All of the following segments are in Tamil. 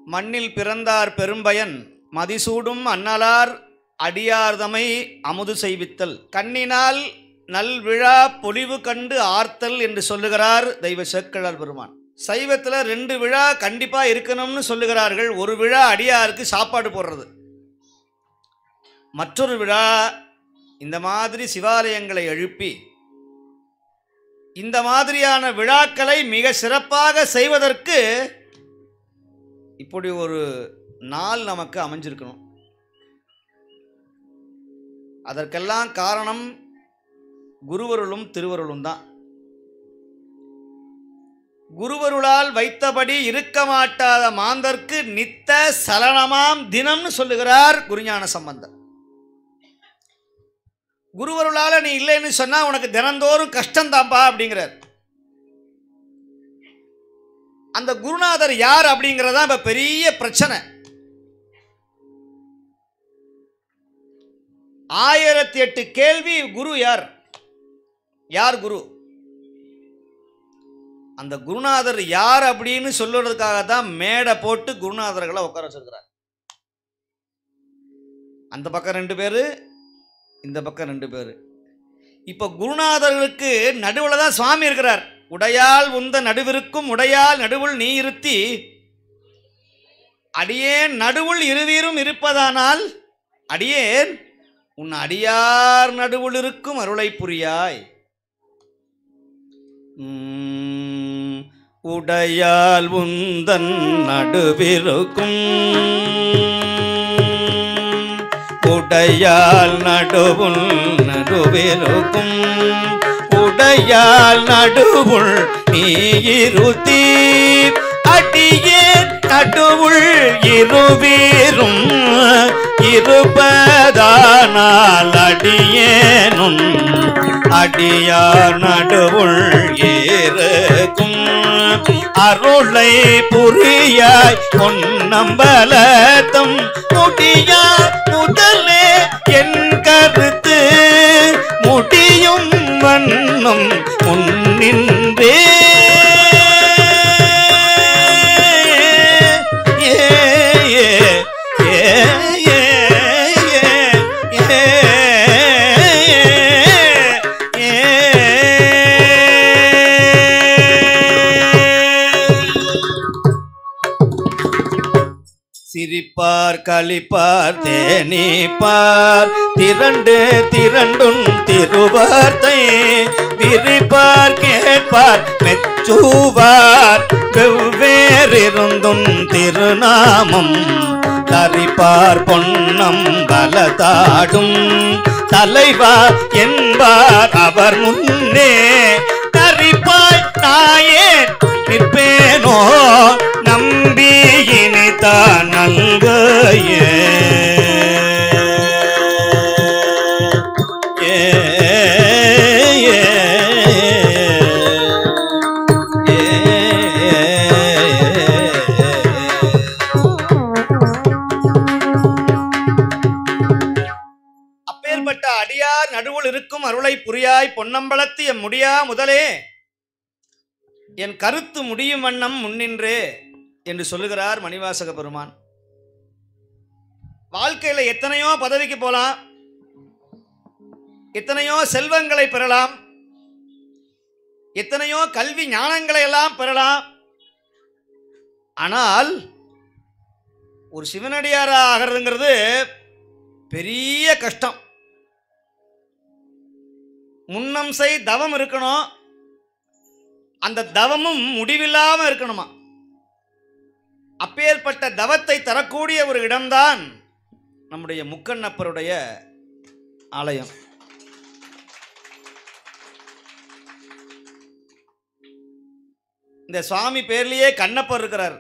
மண்ணில் பிறந்தார் பெரும்பயன் மதிசூடும் அன்னலார் அடியார்தமை அமுது செய்வித்தல் கண்ணினால் நல்விழா பொலிவு கண்டு ஆர்த்தல் என்று சொல்லுகிறார் தெய்வ சேக்கிழார் பெருமான். சைவத்தில் 2 விழா கண்டிப்பாக இருக்கணும்னு சொல்லுகிறார்கள். ஒரு விழா அடியாருக்கு சாப்பாடு போடுறது, மற்றொரு விழா இந்த மாதிரி சிவாலயங்களை எழுப்பி இந்த மாதிரியான விழாக்களை மிக சிறப்பாக செய்வதற்கு இப்படி ஒரு நாள் நமக்கு அமைஞ்சிருக்கணும். அதற்கெல்லாம் காரணம் குருவருளும் திருவருளும் தான். குருவருளால் வைத்தபடி இருக்க மாட்டாத மாந்தர்க்கு நித்த சலனமாம் தினம்னு சொல்லுகிறார் குருஞான சம்பந்தர். குருவருளால நீ இல்லைன்னு சொன்னா உனக்கு தினந்தோறும் கஷ்டம்தான்பா அப்படிங்கிறார். அந்த குருநாதர் யார் அப்படிங்கிறதா இப்ப பெரிய பிரச்சனை. 1008 கேள்வி. குரு யார்? யார் குரு? அந்த குருநாதர் யார் அப்படின்னு சொல்லுறதுக்காக தான் மேடை போட்டு குருநாதர்களை உட்கார வச்சிருக்கிறார். அந்த பக்கம் 2 பேரு, இந்த பக்கம் 2 பேரு. இப்ப குருநாதர்களுக்கு நடுவில் தான் சுவாமி இருக்கிறார். உடையால் உந்த நடுவிற்கும் உடையால் நடுவுள் நீ இருத்தி அடியேன் நடுவுள் இருவீரும் இருப்பதானால் அடியேன் உன் அடியார் நடுவுள் இருக்கும் அருளை புரியாய். உடையால் உந்தன் நடுவிருக்கும் உடையால் நடுவுள் நடுவிருக்கும் உடையால் நடுவுள் நீ இருத்தி அடியேன் நடுவுள் இருவீரும் இருப்பதானால் அடியேனும் அடியார் நடுவுள் இருக்கும் அருளை புரியாய் பொன்னம்பலத்தம் முடியா முதலே என் கருத்து முடியும் வண்ணம் முன்னின்றே சிரிப்பார் களிப்பார் தேனிப்பார் திரண்டு திரண்டும் திருவார்த்தை விரிப்பார் கேட்பார் மெச்சுவார் வெவ்வேறிருந்தும் திருநாமம் தரிப்பார் பொன்னம் பலதாடும் தலைவா என்பார் அவர் முன்னே தரிப்பாய் நாயே நிற்பேனோ நம்பி இனிதான் நல்கையே அப்பேற்பட்ட அடியார் நடுவுள் இருக்கும் அருளை புரியாய் பொன்னம்பலத்து எம் முடியா முதலே என் கருத்து முடியும் வண்ணம் முன்னின்றே என்று சொல்லுகிறார் மணிவாசக பெருமான். வாழ்க்கையில எத்தனையோ பதவிக்கு போலாம், எத்தனையோ செல்வங்களை பெறலாம், எத்தனையோ கல்வி ஞானங்களை எல்லாம் பெறலாம். ஆனால் ஒரு சிவனடியாரா ஆகிறதுங்கிறது பெரிய கஷ்டம். முன்னம் செய் தவம் இருக்கணும், அந்த தவமும் முடிவில்லாம இருக்கணுமா. அப்பேற்பட்ட தவத்தை தரக்கூடிய ஒரு இடம்தான் நம்முடைய முக்கண்ணப்பருடைய ஆலயம். இந்த சுவாமி பேர்லயே கண்ணப்பர் இருக்கிறார்.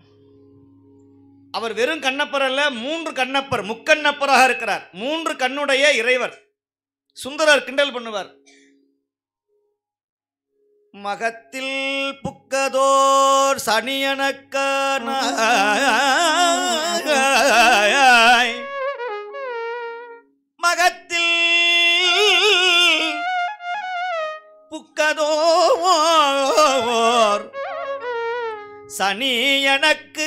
அவர் வெறும் கண்ணப்பர் அல்ல, 3 கண்ணப்பர், முக்கண்ணப்பராக இருக்கிறார். 3 கண்ணுடைய இறைவர். சுந்தரர் கிண்டல் பண்ணுவார். மகத்தில் புக்கதோர் சனியனக்கான மகத்தில் புக்கதோர் சனி எனக்கு இங்கு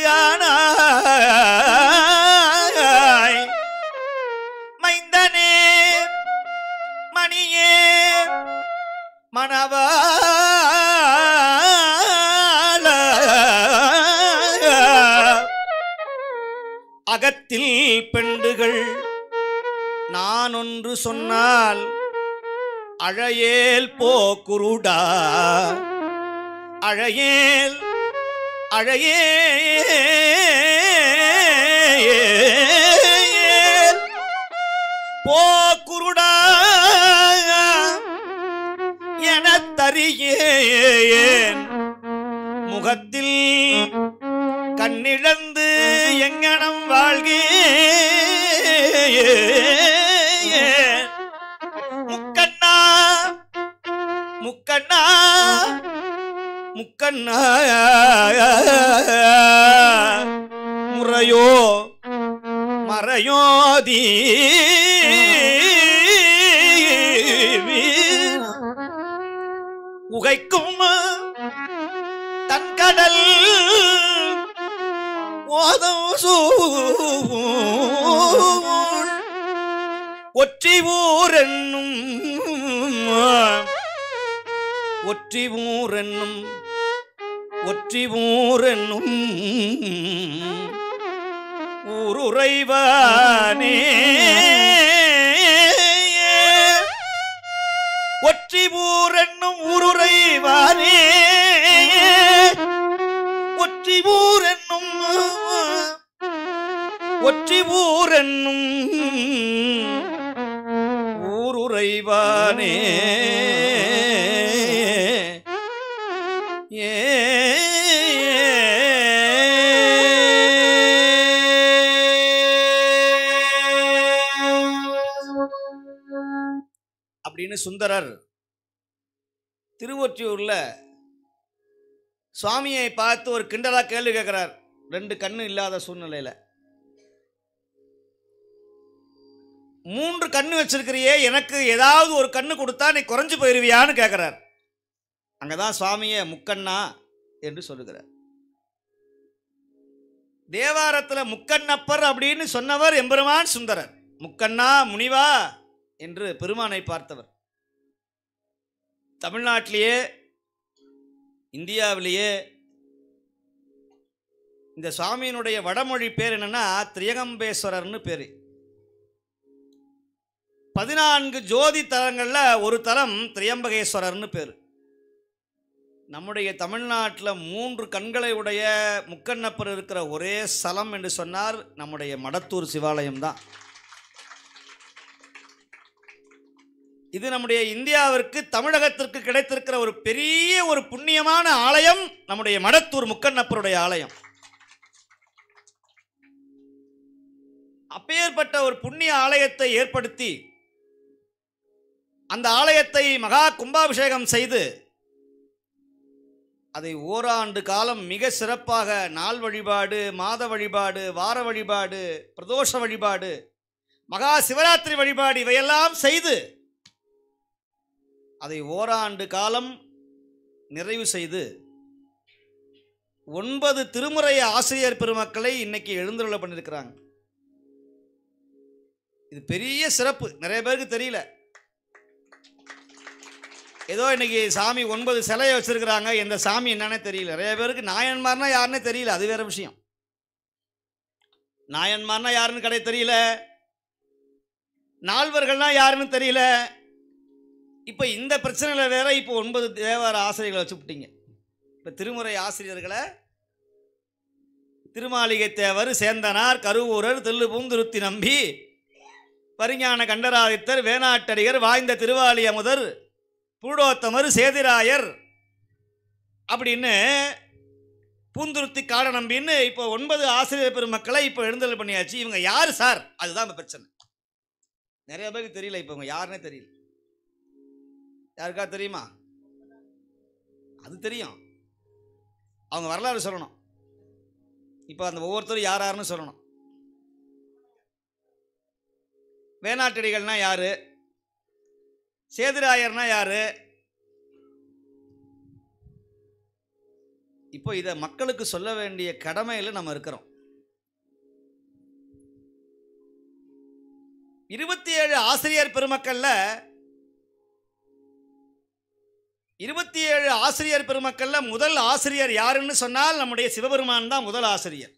ஆனாய் மைந்தனே மணியே மணவாள அகத்தில் பெண்டுகள் நான் ஒன்று சொன்னால் அழையேல் போக்குருடா அழையேல் அழையேல் போக்குருடா எனத் தறியேன் முகத்தில் கண்ணிழந்து எங்கனம் வாழ்கே முக்கண்ணா முக்கண்ணா முக்கண்ணா முறையோ மறையோதி உகைக்கும் தன்கடல் ஓதம் சூழ் ஒற்றி ஊரென்னும் ஒற்றி ஊரென்னும் ஒற்றி ஊரென்னும் ஊருறைவானே ஒற்றி ஊரென்னும் ஊருறைவானே ஒற்றி ஊரென்னும் ஒற்றி ஊரென்னும் ஊருறைவானே ஏ அப்படின்னு சுந்தரர் திருவொற்றியூர்ல சுவாமியை பார்த்து ஒரு கிண்டலா கேள்வி கேட்கிறார். 2 கண்ணு இல்லாத சூழ்நிலையில 3 கண்ணு வச்சிருக்கிறியே, எனக்கு ஏதாவது ஒரு கண்ணு கொடுத்தா நீ குறைஞ்சு போயிருவியான்னு கேட்கிறார். அங்கதான் சுவாமியை முக்கண்ணா என்று சொல்லுகிறார். தேவாரத்துல முக்கண்ணப்பர் அப்படின்னு சொன்னவர் எம்பெருமான் சுந்தரர். முக்கண்ணா முனிவா என்று பெருமானை பார்த்தவர். தமிழ்நாட்டிலேயே இந்தியாவிலேயே இந்த சுவாமியினுடைய வடமொழி பேர் என்னன்னா திரியகம்பேஸ்வரர்னு பேர். 14 ஜோதி தலங்கள்ல ஒரு தலம் திரியம்பகேஸ்வரர்னு பேர். நம்முடைய தமிழ்நாட்டில் 3 கண்களை உடைய முக்கண்ணப்பர் இருக்கிற ஒரே ஸ்தலம் என்று சொன்னார் நம்முடைய மடத்தூர் சிவாலயம் தான். இது நம்முடைய இந்தியாவிற்கு தமிழகத்திற்கு கிடைத்திருக்கிற ஒரு பெரிய ஒரு புண்ணியமான ஆலயம் நம்முடைய மடத்தூர் முக்கண்ணப்பருடைய ஆலயம். அப்பேற்பட்ட ஒரு புண்ணிய ஆலயத்தை ஏற்படுத்தி அந்த ஆலயத்தை மகா கும்பாபிஷேகம் செய்து அதை ஓராண்டு காலம் மிக சிறப்பாக நாள் வழிபாடு, மாத வழிபாடு, வார வழிபாடு, பிரதோஷ வழிபாடு, மகா சிவராத்திரி வழிபாடு இவையெல்லாம் செய்து அதை ஓராண்டு காலம் நிறைவு செய்து 9 திருமுறை ஆசிரியர் பெருமக்களை இன்னைக்கு எழுந்தருள பண்ணியிருக்கிறாங்க. இது பெரிய சிறப்பு, நிறைய பேருக்கு தெரியல. ஏதோ இன்னைக்கு சாமி 9 சிலையை வச்சிருக்கிறாங்க, எந்த சாமி என்னன்னே தெரியல. நிறைய பேருக்கு நாயன்மார்னா யாருன்னே தெரியல, அது வேற விஷயம். நாயன்மார்னா யாருன்னு கடை தெரியல, நால்வர்கள்னா யாருன்னு தெரியல. இப்போ இந்த பிரச்சனையில் வேற இப்போ 9 தேவார ஆசிரியர்களை வச்சு விட்டீங்க. இப்போ திருமுறை ஆசிரியர்களை திருமாளிகை தேவர், சேந்தனார், கருவூரர், தில்லுபூந்துருத்தி நம்பி, பரிஞான கண்டராதித்தர், வேணாட்டடிகர், வாய்ந்த திருவாலி அமுதர், பூடோத்தமர், சேதிராயர் அப்படின்னு பூந்துருத்தி காட நம்பின்னு இப்போ 9 ஆசிரியர் பெருமக்களை இப்போ எழுந்தருள் பண்ணியாச்சு. இவங்க யார் சார்? அதுதான் இப்போ பிரச்சனை. நிறைய பேருக்கு தெரியல, இப்போ இவங்க யாருன்னே தெரியல. யாருக்கா தெரியுமா? அது தெரியும், அவங்க வரலாறு சொல்லணும். இப்போ அந்த ஒவ்வொருத்தரும் யார் யாருன்னு சொல்லணும். வேணாட்டடிகள்னா யாரு? சேதுராயர்னா யாரு? இப்போ இதை மக்களுக்கு சொல்ல வேண்டிய கடமையில் நம்ம இருக்கிறோம். 27 ஆசிரியர் பெருமக்கள்ல 27 ஆசிரியர் பெருமக்கள்ல முதல் ஆசிரியர் யாருன்னு சொன்னால் நம்முடைய சிவபெருமான் தான் முதல் ஆசிரியர்.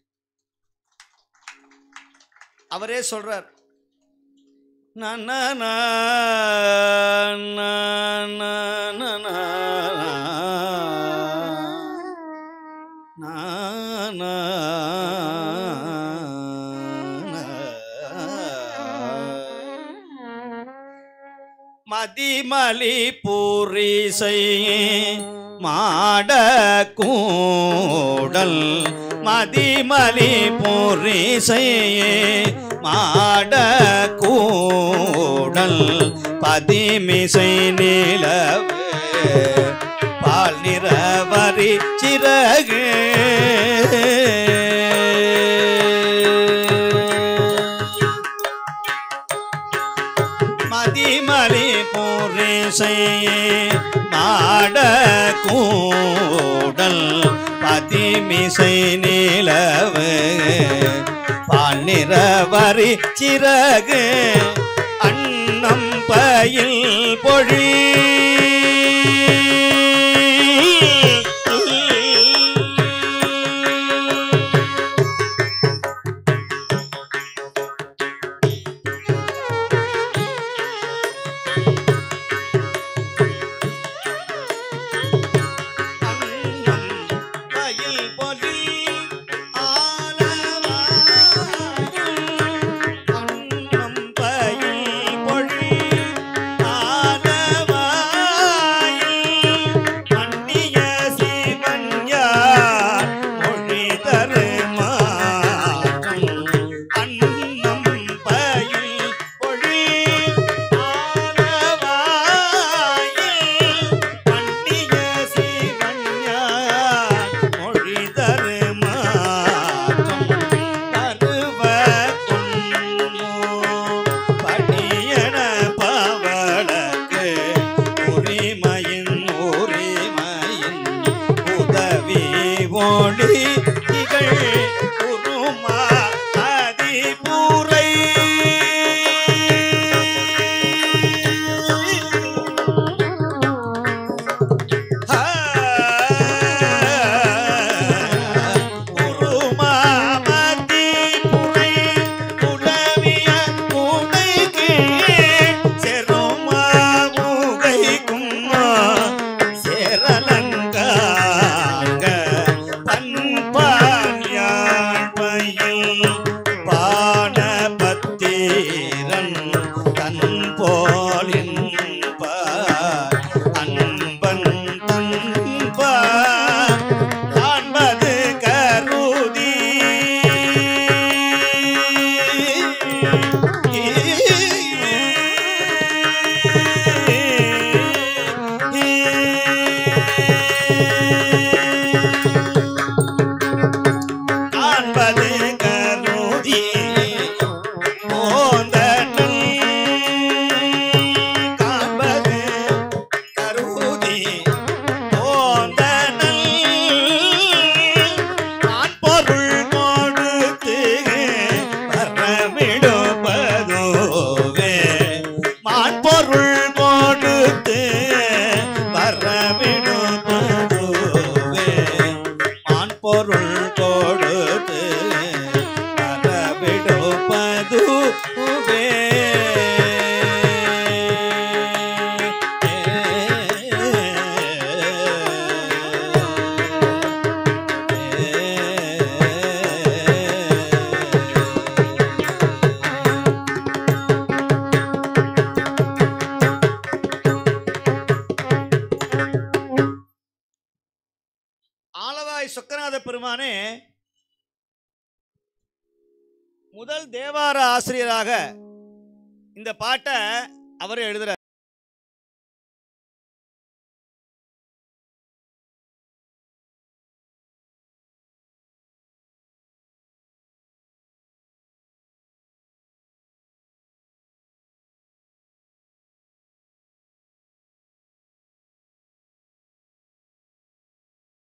அவரே சொல்றார், மதிமலி பூரிசை மாட கூடல், மதிமலி பூரிசை மாட கூடல், பதிமிசை நிலவு பால் நிறவரி சிறகு, மதிமலி பூரிசை மாட கூடல், பதிமிசை நிலவு பால் நிறவரி சிறகு, அன்னம் பயில் பொழி சொக்கநாத பெருமானே முதல் தேவார ஆசிரியராக இந்த பாட்டை அவர் எழுதுறார்.